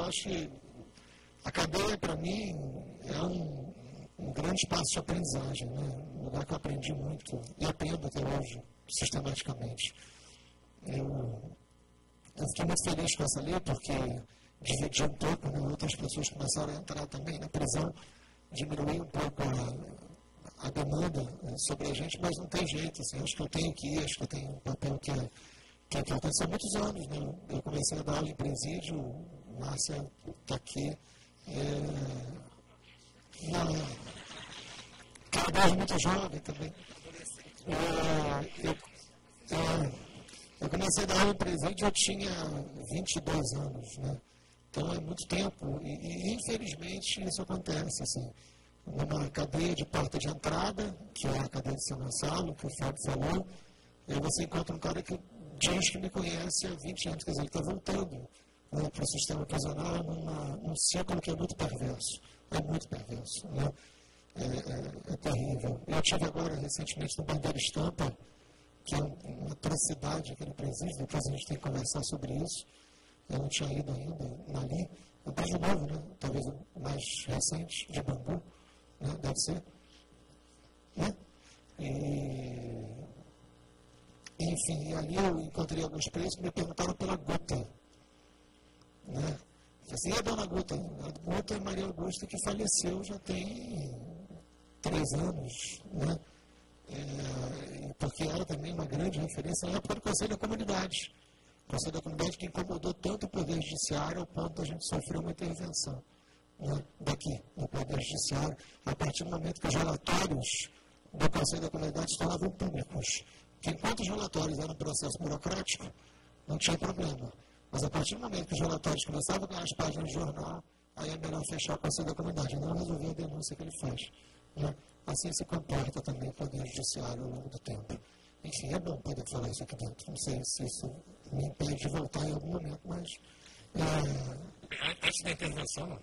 acho que a cadeia, para mim, é um grande espaço de aprendizagem, né? Um lugar que eu aprendi muito e aprendo até hoje, sistematicamente. Eu fiquei muito feliz com essa lei, porque dividiu um pouco, né? Outras pessoas começaram a entrar também na prisão, diminuiu um pouco a demanda sobre a gente, mas não tem jeito, assim, acho que eu tenho que ir, acho que eu tenho um papel que é importante. São muitos anos, né? Eu comecei a dar aula em presídio, Márcia está aqui, cada vez muito jovem também. Eu comecei a dar aula em presídio, eu tinha 22 anos, né? Então é muito tempo e infelizmente isso acontece, assim, numa cadeia de porta de entrada, que é a cadeia de São Gonçalo, que o Fábio falou, aí você encontra um cara que diz que me conhece há 20 anos, quer dizer, ele está voltando, né, para o sistema prisional num ciclo que é muito perverso, né? É terrível. Eu estive agora recentemente no Bandeira Estampa, que é uma atrocidade aquele presídio, depois a gente tem que conversar sobre isso. Eu não tinha ido ainda ali. É um presídio novo, né? Talvez o mais recente, de Bangu, né? Deve ser. Né? Enfim, ali eu encontrei alguns presos que me perguntaram pela Guta. Né? Assim, e a dona Guta? A Guta é Maria Augusta, que faleceu já tem 3 anos, né? Porque era também uma grande referência na época do Conselho da Comunidade. O Conselho da Comunidade que incomodou tanto o Poder Judiciário ao ponto da gente sofrer uma intervenção, né, daqui, no Poder Judiciário, a partir do momento que os relatórios do Conselho da Comunidade se tornavam públicos. Porque enquanto os relatórios eram um processo burocrático, não tinha problema. Mas a partir do momento que os relatórios começavam a ganhar as páginas do jornal, aí é melhor fechar o Conselho da Comunidade, não resolver a denúncia que ele faz. Né? Assim se comporta também o Poder Judiciário ao longo do tempo. Enfim, é bom poder falar isso aqui dentro. Não sei se isso me impede de voltar em algum momento, mas... Antes da intervenção...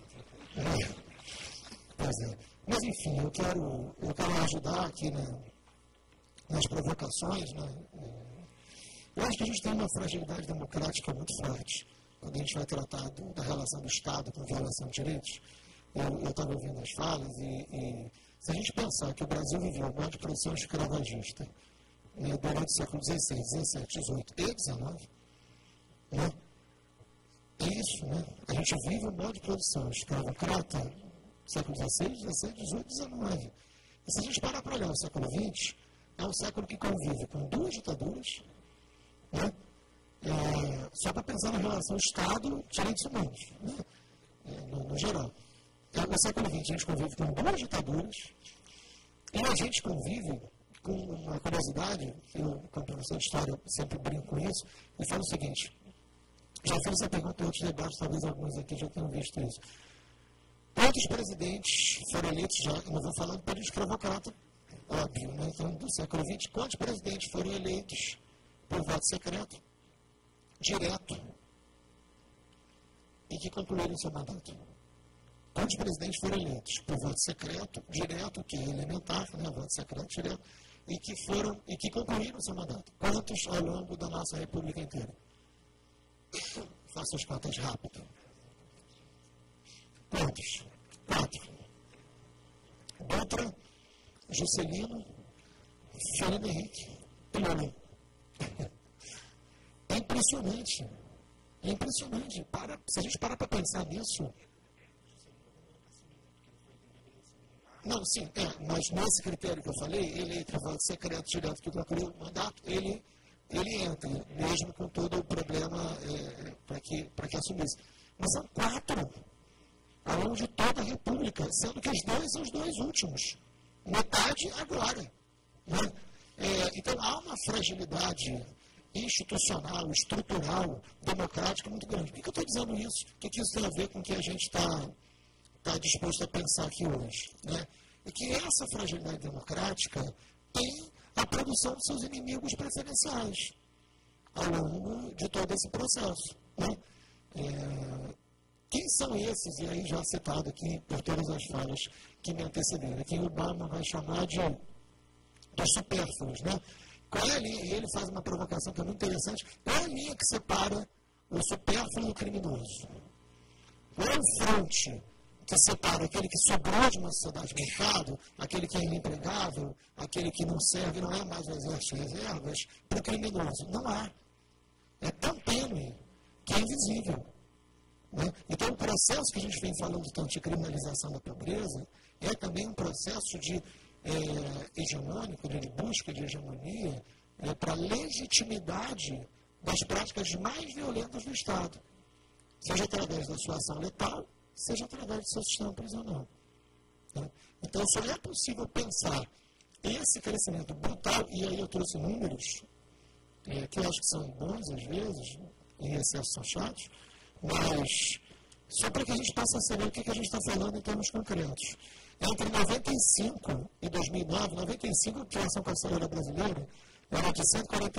Pois é. Mas, enfim, eu quero ajudar aqui nas provocações, né? Eu acho que a gente tem uma fragilidade democrática muito forte quando a gente vai tratar da relação do Estado com violação de direitos. Eu estava ouvindo as falas e se a gente pensar que o Brasil viveu um modo de produção escravagista durante o século XVI, XVII, XVIII e XIX, né? É isso, né? A gente vive um modo de produção escravocrata século XVI, XVII, XVIII, XIX. E se a gente parar para olhar o século XX, é um século que convive com 2 ditaduras, né? Só para pensar na relação Estado-direitos humanos, né? No geral. No século XX, a gente convive com 2 ditaduras e a gente convive com uma curiosidade, eu, como professor de história, sempre brinco com isso, e falo o seguinte, já fiz essa pergunta em outros debates, talvez alguns aqui já tenham visto isso. Quantos presidentes foram eleitos já, eu não vou falar do período escravocrata, óbvio, né? Então, do século XX, quantos presidentes foram eleitos por voto secreto, direto, e que concluíram seu mandato? Quantos presidentes foram eleitos por voto secreto, direto, que é elementar, né, voto secreto, direto, e que concluíram seu mandato? Quantos ao longo da nossa república inteira? Faça as contas rápido. Quantos? 4. Dutra, Juscelino, Fernando Henrique e Lula. É impressionante. É impressionante. Se a gente parar para pensar nisso... Não, sim, mas nesse critério que eu falei, ele entra voto secreto direto que concluiu o mandato, ele entra, mesmo com todo o problema para que assumisse. Mas são 4 ao longo de toda a República, sendo que os 2 são os 2 últimos. Metade agora. Né? Então há uma fragilidade institucional, estrutural, democrática muito grande. Por que eu estou dizendo isso? O que isso tem a ver com o que a gente está disposto a pensar aqui hoje, né? E que essa fragilidade democrática tem a produção dos seus inimigos preferenciais ao longo de todo esse processo, né? Quem são esses, e aí já citado aqui por todas as falas que me antecederam, que o Obama vai chamar de supérfluos, né? Qual é a linha? E ele faz uma provocação que é muito interessante. Qual é a linha que separa o supérfluo do criminoso? ou é o fronte que separa aquele que sobrou de uma sociedade de mercado, aquele que é inempregável, aquele que não serve, não é mais o exército de reservas, para o criminoso. Não há. É tão tênue que é invisível. Né? Então, o processo que a gente vem falando tanto de criminalização da pobreza é também um processo de hegemônico, de busca de hegemonia para a legitimidade das práticas mais violentas do Estado, seja através da sua ação letal, seja através do seu sistema prisional. Né? Então, só é possível pensar esse crescimento brutal, e aí eu trouxe números que eu acho que são bons às vezes, em excesso são chatos, mas só para que a gente possa saber o que a gente está falando em termos concretos. Entre 95 e 2009, 95 a população carcerária brasileira era de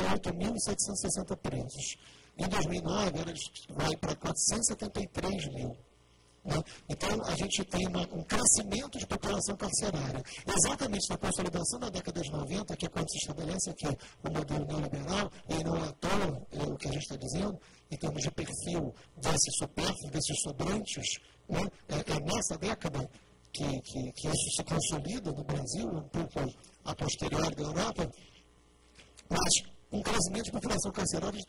148.760 presos. Em 2009, vai para 473 mil. Né? Então, a gente tem um crescimento de população carcerária. Exatamente na consolidação da década de 90, que é quando se estabelece aqui o modelo neoliberal, e não é à toa o que a gente está dizendo, em termos de perfil desses supérfluos, desses sobrantes, né? É nessa década que isso se consolida no Brasil, um pouco a posteriori da Europa, mas um crescimento de população carcerária de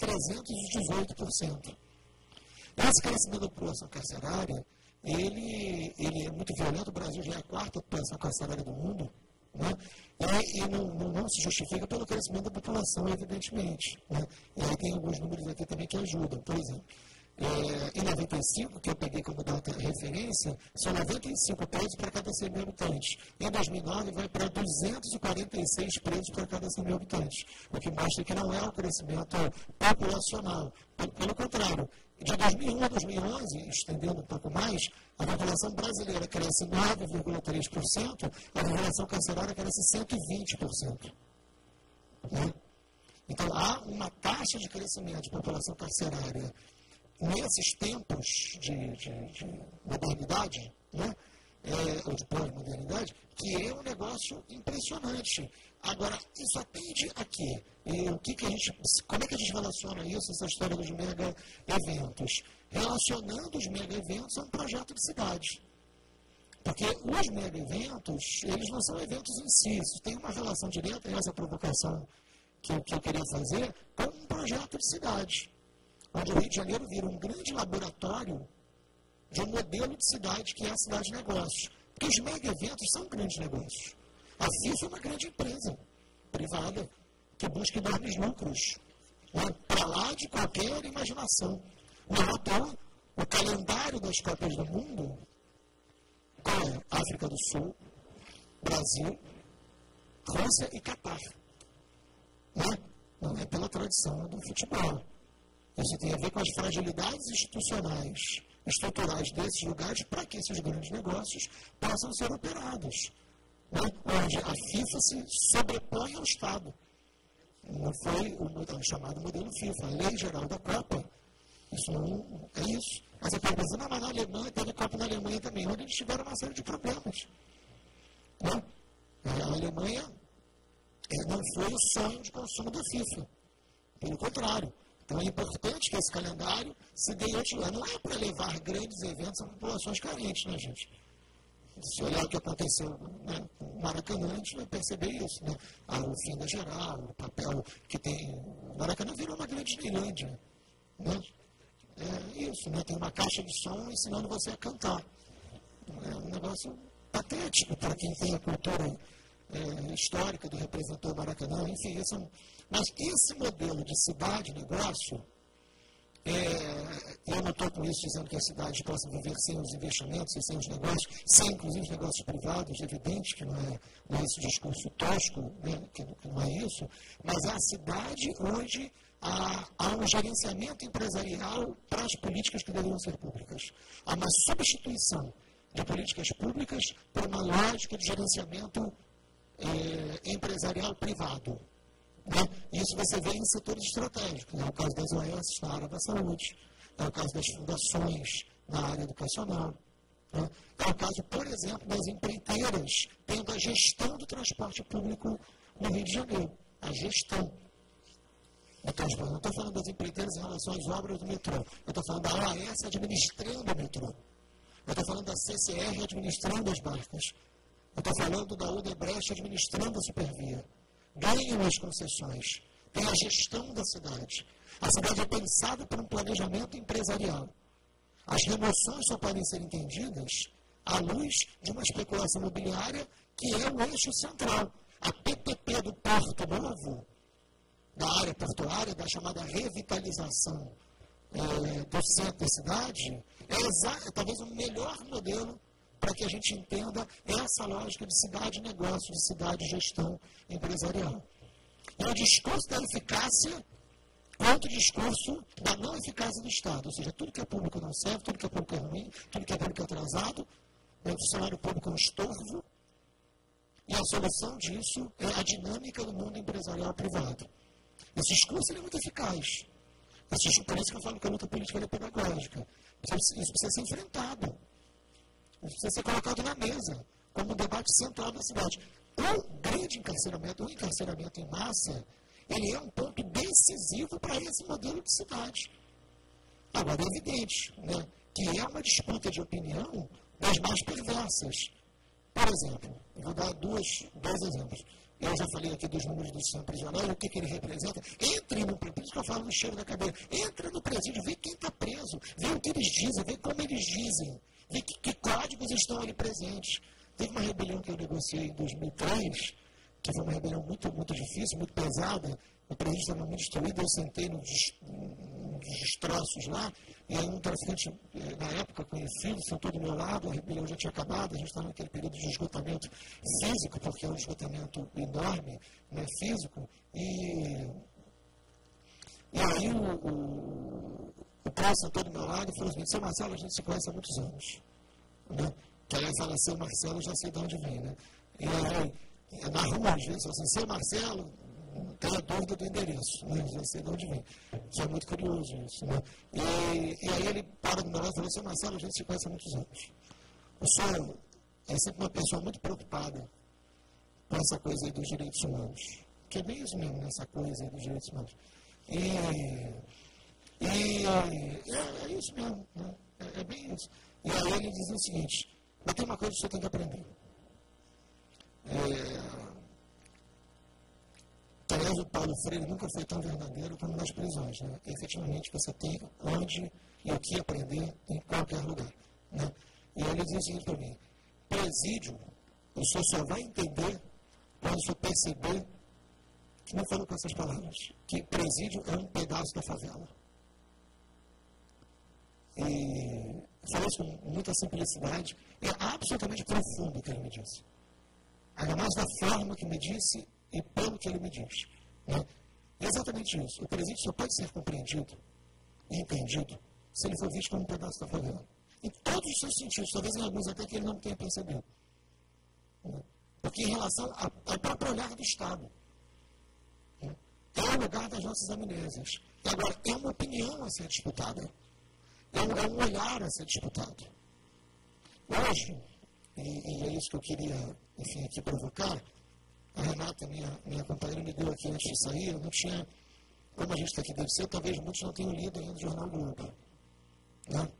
318%. Esse crescimento da população carcerária, ele é muito violento. O Brasil já é a quarta população carcerária do mundo, né? E não se justifica pelo crescimento da população, evidentemente. Né? E aí tem alguns números aqui também que ajudam. Por exemplo, em 95, que eu peguei como data de referência, são 95 presos para cada 100 mil habitantes. Em 2009, vai para 246 presos para cada 100 mil habitantes, o que mostra que não é um crescimento populacional. Pelo contrário, de 2001 a 2011, estendendo um pouco mais, a população brasileira cresce 9,3%, a população carcerária cresce 120%. Né? Então, há uma taxa de crescimento de população carcerária nesses tempos de modernidade, né? Ou de pós-modernidade, que é um negócio impressionante. Agora, isso atende a quê? Como é que a gente relaciona isso, essa história dos mega-eventos? Relacionando os mega-eventos a um projeto de cidade. Porque os mega-eventos, eles não são eventos em si, isso tem uma relação direta, essa provocação que eu queria fazer, com um projeto de cidade, onde o Rio de Janeiro vira um grande laboratório de um modelo de cidade que é a cidade de negócios. Porque os mega-eventos são grandes negócios. A FIFA é uma grande empresa privada que busca enormes lucros, né, para lá de qualquer imaginação. Não à toa, o calendário das Copas do Mundo, qual é? África do Sul, Brasil, Rússia e Catar. Né? Não é pela tradição do futebol. Isso tem a ver com as fragilidades estruturais desses lugares para que esses grandes negócios possam ser operados. Né? Onde a FIFA se sobrepõe ao Estado. Não foi o chamado modelo FIFA, a lei geral da Copa. Isso não é isso. Mas você pode pensar, mas na Alemanha, teve Copa na Alemanha também, onde eles tiveram uma série de problemas. Né? A Alemanha não foi o sonho de consumo da FIFA. Pelo contrário. Então é importante que esse calendário se dê outro. Não é para levar grandes eventos a populações carentes, né, gente? Se olhar o que aconteceu, né, no Maracanã, a gente vai perceber isso, né? O fim da geral, o papel que tem. O Maracanã virou uma grande Disneylândia, né? É isso, né? Tem uma caixa de som ensinando você a cantar. É um negócio patético para quem tem a cultura histórica do representou o Maracanã, enfim, mas esse modelo de cidade-negócio, eu não estou com isso dizendo que as cidades possam viver sem os investimentos e sem os negócios, sem inclusive os negócios privados, evidente que não é esse discurso tosco, né, que não é isso, mas é a cidade onde há um gerenciamento empresarial para as políticas que deveriam ser públicas. Há uma substituição de políticas públicas por uma lógica de gerenciamento empresarial privado. Né? Isso você vê em setores estratégicos. É o caso das OS na área da saúde, é o caso das fundações na área educacional. Né? É o caso, por exemplo, das empreiteiras tendo a gestão do transporte público no Rio de Janeiro. A gestão. Eu não estou falando das empreiteiras em relação às obras do metrô. Eu estou falando da OAS administrando o metrô. Eu estou falando da CCR administrando as barcas. Eu estou falando da Odebrecht administrando a Supervia. Ganham as concessões. Tem a gestão da cidade. A cidade é pensada por um planejamento empresarial. As remoções só podem ser entendidas à luz de uma especulação imobiliária que é o eixo central. A PPP do Porto Novo, da área portuária, da chamada revitalização do centro da cidade, é talvez o melhor modelo para que a gente entenda essa lógica de cidade-negócio, de cidade-gestão empresarial. É o discurso da eficácia contra o discurso da não eficácia do Estado. Ou seja, tudo que é público não serve, tudo que é público é ruim, tudo que é público é atrasado, o funcionário público é um estorvo, e a solução disso é a dinâmica do mundo empresarial privado. Esse discurso é muito eficaz. Por isso que eu falo que a luta política é pedagógica. Isso precisa ser enfrentado. Isso precisa ser colocado na mesa, como um debate central da cidade. O grande encarceramento, o encarceramento em massa, ele é um ponto decisivo para esse modelo de cidade. Agora, é evidente, né, que é uma disputa de opinião das mais perversas. Por exemplo, eu vou dar dois exemplos. Eu já falei aqui dos números do sistema prisional, o que ele representa. Entre no presídio, por isso que eu falo no cheiro da cadeia. Entra no presídio, vê quem está preso, vê o que eles dizem, vê como eles dizem, vê que códigos estão ali presentes. Teve uma rebelião que eu negociei em 2003, que foi uma rebelião muito, muito difícil, muito pesada. O presídio estava muito destruído, eu sentei nos destroços lá, e aí um traficante, na época, conhecido, sentou do meu lado, a rebelião já tinha acabado, a gente estava naquele período de esgotamento físico, porque é um esgotamento enorme, né, físico, e aí o Paulo sentou do meu lado e falou assim: seu Marcelo, a gente se conhece há muitos anos. Né? Que aí fala, seu Marcelo, já sei de onde vem, né? E aí, na rua, às vezes, assim, seu Marcelo, tem a dúvida do endereço, né? Já sei de onde vem. Isso é muito curioso, isso, né? E aí ele para do meu lado e falou, seu Marcelo, a gente se conhece há muitos anos. O senhor é sempre uma pessoa muito preocupada com essa coisa aí dos direitos humanos. Que é bem isso mesmo, essa coisa aí dos direitos humanos. É isso mesmo, né? É bem isso. E aí ele dizia o seguinte, mas tem uma coisa que você tem que aprender. Aliás, o Paulo Freire nunca foi tão verdadeiro como nas prisões. Né? Efetivamente, você tem onde e o que aprender em qualquer lugar. Né? E ele dizia o seguinte para mim, presídio, o senhor só vai entender quando o senhor perceber, que não falou com essas palavras, que presídio é um pedaço da favela. E falou isso com muita simplicidade. É absolutamente profundo o que ele me disse. Ainda mais da forma que me disse e pelo que ele me diz. Né? É exatamente isso. O presídio só pode ser compreendido e entendido se ele for visto como um pedaço da favela. Em todos os seus sentidos, talvez em alguns até que ele não tenha percebido. Né? Porque em relação ao próprio olhar do Estado. Né? É o lugar das nossas amnésias. E agora, é uma opinião a ser disputada. É um olhar a ser disputado. Hoje, e é isso que eu queria, enfim, aqui provocar, a Renata, minha companheira, me deu aqui antes de sair, eu não tinha, como a gente está aqui deve ser, talvez muitos não tenham lido ainda o Jornal Globo. Né?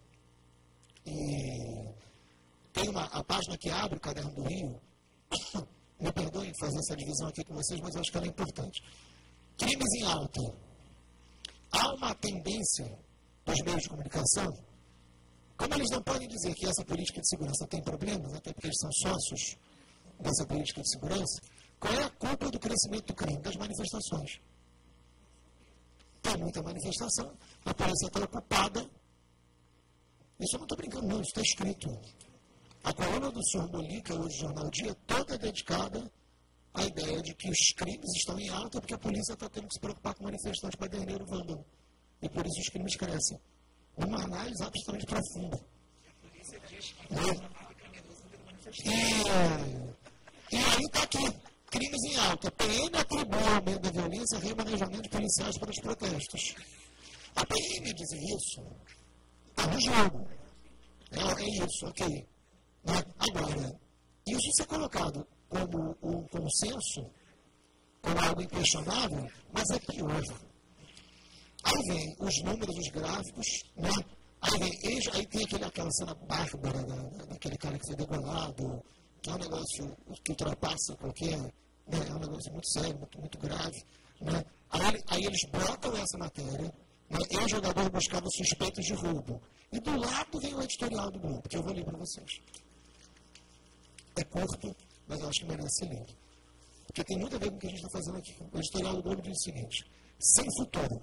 E tem a página que abre o Caderno do Rio, me perdoem fazer essa divisão aqui com vocês, mas eu acho que ela é importante. Crimes em alta. Há uma tendência dos meios de comunicação, como eles não podem dizer que essa política de segurança tem problemas, até porque eles são sócios dessa política de segurança, qual é a culpa do crescimento do crime? Das manifestações. Tem muita manifestação, a polícia está ocupada. Isso eu não estou brincando, não, isso está escrito. A coluna do senhor Molica, hoje do Jornal Dia, toda é dedicada à ideia de que os crimes estão em alta porque a polícia está tendo que se preocupar com manifestantes baderneiro vândalo. E por isso os crimes crescem. Uma análise absolutamente profunda. A polícia diz que e aí está aqui. Crimes em alta. A PM atribui ao aumento da violência remanejamento de policiais para os protestos. A PM dizer isso está no jogo. É isso, ok. Agora, isso ser colocado como um consenso, como algo inquestionável, mas é pior. Aí vem os números, os gráficos, né? Aí tem aquela cena bárbara daquele cara que foi degolado, que é um negócio que ultrapassa qualquer... Né, é um negócio muito sério, muito grave. Né? Aí eles botam essa matéria, né, e o jogador buscava suspeitos de roubo. E do lado vem o editorial do Globo, que eu vou ler para vocês. É curto, mas eu acho que merece ser lido. Porque tem muito a ver com o que a gente está fazendo aqui. O editorial do Globo diz o seguinte: sem futuro.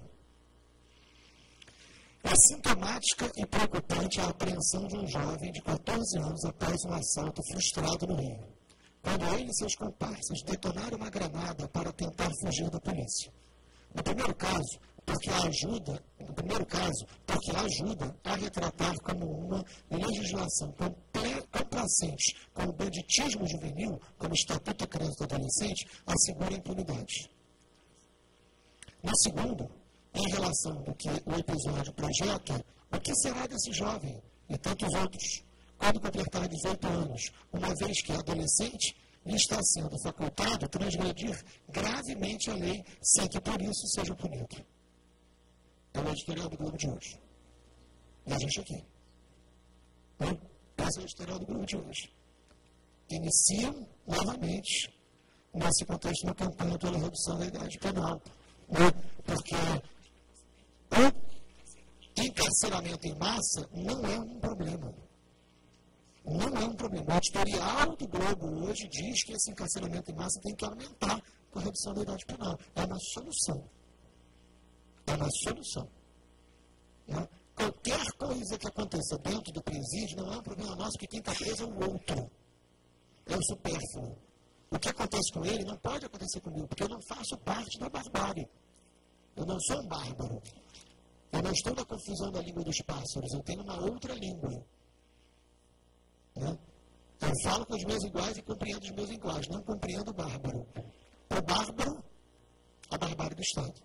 É sintomática e preocupante a apreensão de um jovem de 14 anos após um assalto frustrado no Rio, quando ele e seus comparsas detonaram uma granada para tentar fugir da polícia. No primeiro caso, porque ajuda a retratar como uma legislação complacente com o banditismo juvenil, como Estatuto de Criança e Adolescente, assegura impunidade. No segundo, em relação do que o episódio projeta, o que será desse jovem e tantos outros, quando completar 18 anos, uma vez que é adolescente, lhe está sendo facultado transgredir gravemente a lei sem que por isso seja punido. É o editorial do Globo de hoje. E a gente aqui. Né? Esse é o editorial do Globo de hoje. Iniciam novamente nesse contexto uma campanha pela redução da idade penal. Né? Porque o encarceramento em massa não é um problema. Não é um problema. O editorial do Globo hoje diz que esse encarceramento em massa tem que aumentar com a redução da idade penal. É uma solução. É uma solução. Né? Qualquer coisa que aconteça dentro do presídio não é um problema nosso, porque quem está preso é o outro. É o supérfluo. O que acontece com ele não pode acontecer comigo, porque eu não faço parte da barbárie. Eu não sou um bárbaro. Eu não estou na confusão da língua dos pássaros. Eu tenho uma outra língua. Né? Eu falo com os meus iguais e compreendo os meus iguais. Não compreendo o bárbaro. O bárbaro, a barbárie do Estado.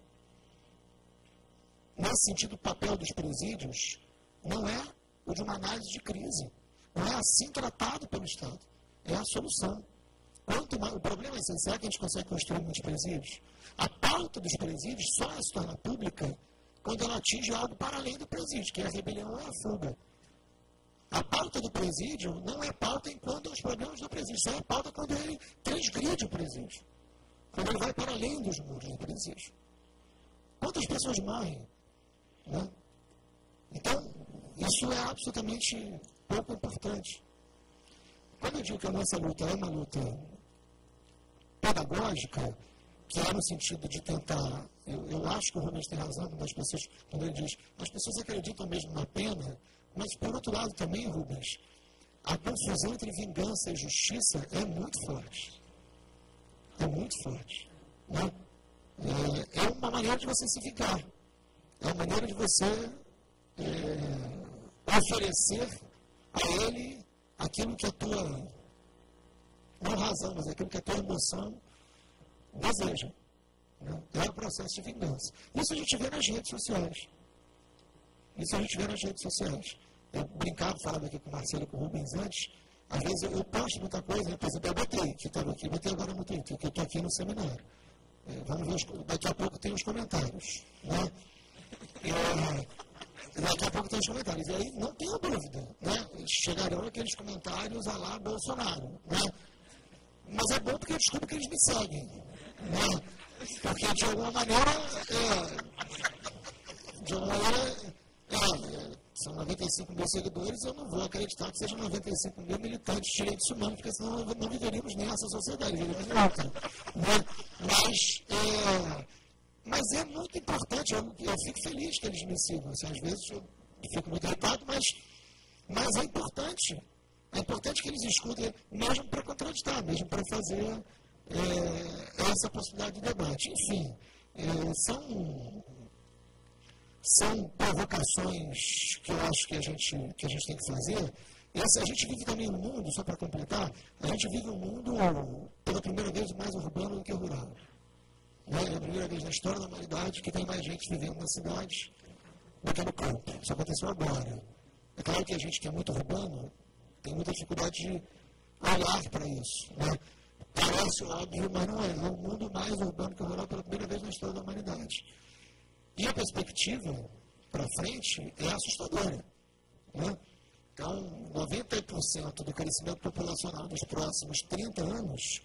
Nesse sentido, o papel dos presídios não é o de uma análise de crise. Não é assim tratado pelo Estado. É a solução. O problema é será que a gente consegue construir muitos presídios? A pauta dos presídios só se torna pública quando ela atinge algo para além do presídio, que é a rebelião ou a fuga. A pauta do presídio não é pauta enquanto os problemas do presídio, só é pauta quando ele transgride o presídio. Quando ele vai para além dos muros do presídio. Quantas pessoas morrem? Né? Então, isso é absolutamente pouco importante. Quando eu digo que a nossa luta é uma luta pedagógica, que é no sentido de tentar... Eu acho que o Rubens tem razão quando ele diz as pessoas acreditam mesmo na pena, mas, por outro lado, também, Rubens, a confusão entre vingança e justiça é muito forte. É muito forte. Né? É uma maneira de você se vingar. É uma maneira de você oferecer a ele aquilo que a tua, não razão, mas aquilo que a tua emoção deseja. Né? É um processo de vingança. Isso a gente vê nas redes sociais. Eu brincava, falava aqui com o Marcelo e com o Rubens antes. Às vezes eu posto muita coisa, né? Por exemplo, eu botei, que estava aqui, botei agora no Twitter, que eu estou aqui no seminário. Vamos ver, daqui a pouco tem os comentários. Né? Daqui a pouco tem os comentários. E aí, não tenho dúvida, né? Chegarão aqueles comentários a lá Bolsonaro. Né? Mas é bom porque eu descubro que eles me seguem. Né? Porque, de alguma maneira, são 95 mil seguidores, eu não vou acreditar que sejam 95 mil militantes de direitos humanos, porque senão não viveríamos nessa sociedade, viveríamos em outra. Né? Mas é muito importante, eu fico feliz que eles me sigam. Assim, às vezes eu fico muito irritado, mas é importante. É importante que eles escutem, mesmo para contraditar, mesmo para fazer essa possibilidade de debate. Enfim, são provocações que eu acho que a gente tem que fazer. A gente vive também um mundo, só para completar, a gente vive um mundo, pela primeira vez, mais urbano do que rural. É a primeira vez na história da humanidade que tem mais gente vivendo na cidade do que no campo. Isso aconteceu agora. É claro que a gente que é muito urbano tem muita dificuldade de olhar para isso. Né? Parece óbvio, mas não é. É um mundo mais urbano que rural pela primeira vez na história da humanidade. E a perspectiva para frente é assustadora. Né? Então, 90% do crescimento populacional nos próximos 30 anos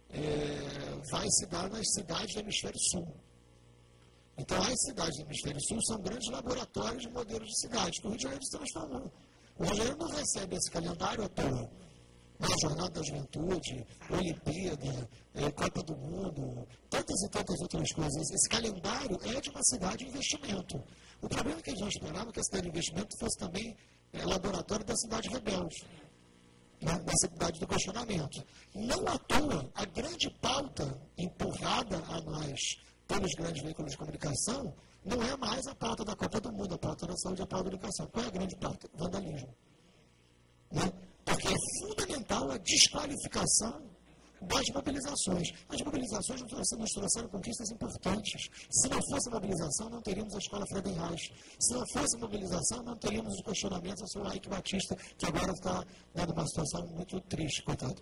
vai se dar nas cidades do Hemisfério Sul. Então, as cidades do Hemisfério Sul são grandes laboratórios de modelos de cidades, que o Rio de Janeiro se transformou. O Rio de Janeiro não recebe esse calendário à toa. A Jornada da Juventude, Olimpíada, Copa do Mundo, tantas e tantas outras coisas. Esse calendário é de uma cidade de investimento. O problema é que a gente esperava que a cidade de investimento fosse também laboratório da cidade rebelde, né, da cidade do questionamento. Não à toa, a grande pauta empurrada a nós pelos grandes veículos de comunicação não é mais a pauta da Copa do Mundo, a pauta da saúde e a pauta da educação. Qual é a grande pauta? Vandalismo. Né? Porque é fundamental a desqualificação das mobilizações. As mobilizações nos trouxeram conquistas importantes. Se não fosse a mobilização, não teríamos a Escola Friedenreich. Se não fosse a mobilização, não teríamos os questionamentos sobre o Ike Batista, que agora está numa situação muito triste, coitado.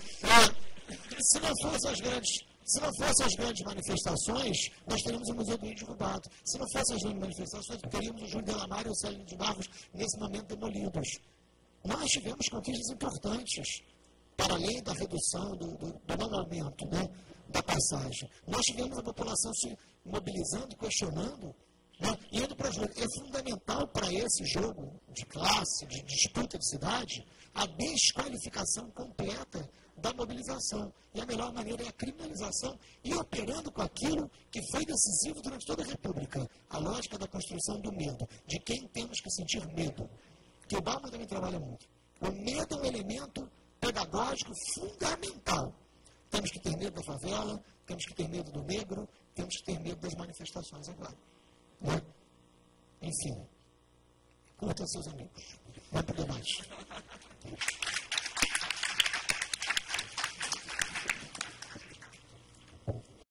Se não fossem as grandes manifestações, nós teríamos o Museu do Índio derrubado. Se não fossem as grandes manifestações, teríamos o Júlio Delamar e o Célio de Barros, nesse momento, demolidos. Nós tivemos conquistas importantes, para além da redução, do não aumento, né, da passagem. Nós tivemos a população se mobilizando, questionando, né, indo para as ruas. É fundamental para esse jogo de classe, de disputa de cidade, a desqualificação completa da mobilização. E a melhor maneira é a criminalização e operando com aquilo que foi decisivo durante toda a República, a lógica da construção do medo, de quem temos que sentir medo. Que o Bauman também trabalha muito. O medo é um elemento pedagógico fundamental. Temos que ter medo da favela, temos que ter medo do negro, temos que ter medo das manifestações agora. Né? Enfim, curtam seus amigos. Vamos por mais.